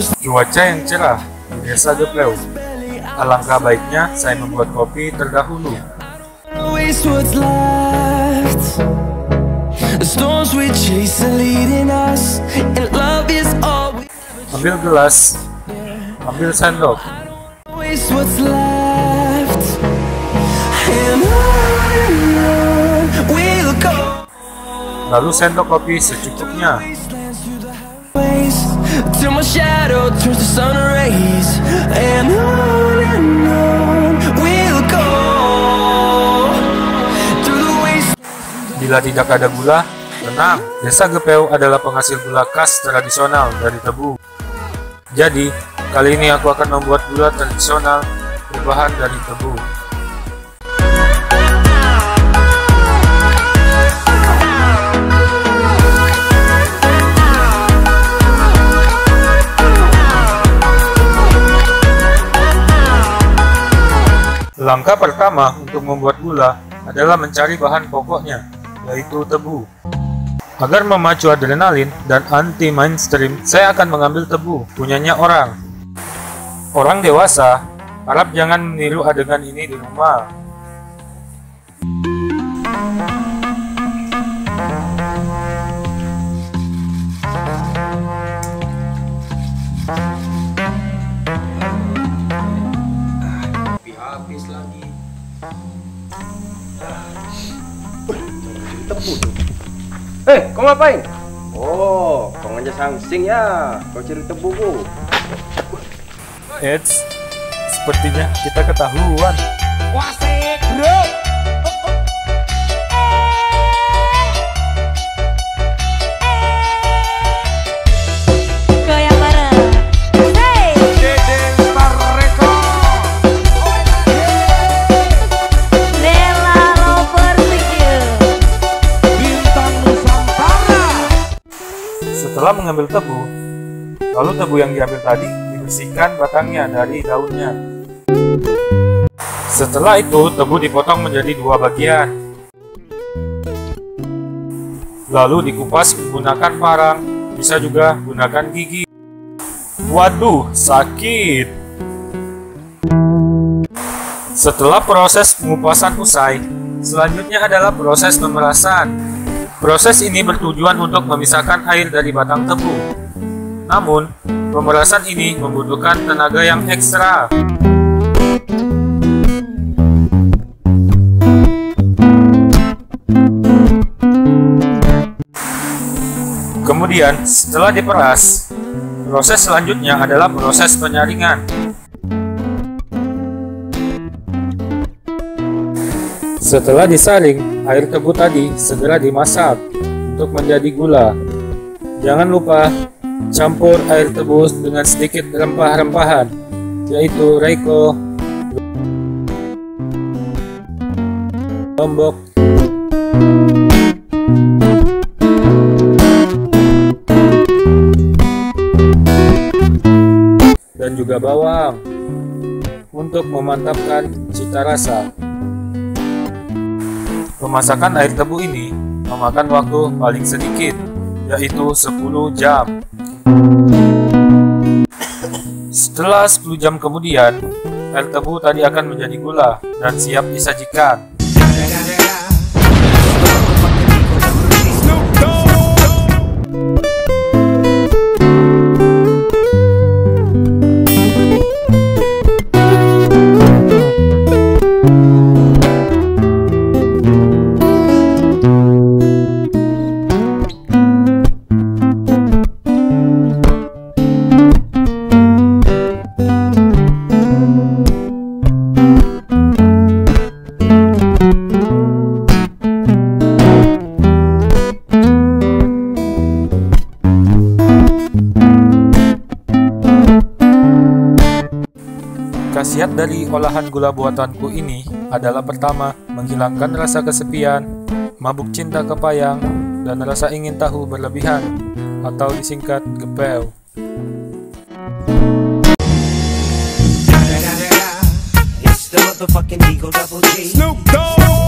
Cuaca yang cerah di desa Gepeu. Alangkah baiknya saya membuat kopi terdahulu. Ambil gelas, ambil sendok. Lalu sendok kopi secukupnya. Bila tidak ada gula, tenang, desa Gepeu adalah penghasil gula khas tradisional dari tebu. Jadi, kali ini aku akan membuat gula tradisional berbahan dari tebu. Langkah pertama untuk membuat gula adalah mencari bahan pokoknya, yaitu tebu. Agar memacu adrenalin dan anti-mainstream, saya akan mengambil tebu punyanya orang. Orang dewasa, harap jangan meniru adegan ini di rumah. Habis lagi. Tebu tuh. Kau ngapain? Oh, kau ngajak sangsing ya. Kau cari tebu bu. Eits, sepertinya kita ketahuan. Wasik, bro. Setelah mengambil tebu, lalu tebu yang diambil tadi dibersihkan batangnya dari daunnya. Setelah itu, tebu dipotong menjadi dua bagian. Lalu dikupas menggunakan parang, bisa juga gunakan gigi. Waduh, sakit! Setelah proses pengupasan usai, selanjutnya adalah proses pemerasan. Proses ini bertujuan untuk memisahkan air dari batang tebu. Namun, pemerasan ini membutuhkan tenaga yang ekstra. Kemudian, setelah diperas, proses selanjutnya adalah proses penyaringan. Setelah disaring, air tebu tadi segera dimasak untuk menjadi gula. Jangan lupa campur air tebu dengan sedikit rempah-rempahan, yaitu reiko, lombok, dan juga bawang untuk memantapkan cita rasa. Pemasakan air tebu ini memakan waktu paling sedikit, yaitu 10 jam. Setelah 10 jam kemudian, air tebu tadi akan menjadi gula dan siap disajikan. Khasiat dari olahan gula buatanku ini adalah pertama, menghilangkan rasa kesepian, mabuk cinta kepayang, dan rasa ingin tahu berlebihan, atau disingkat Gepeu. It's the motherfucking Eagle Double G. Snoop Dogg.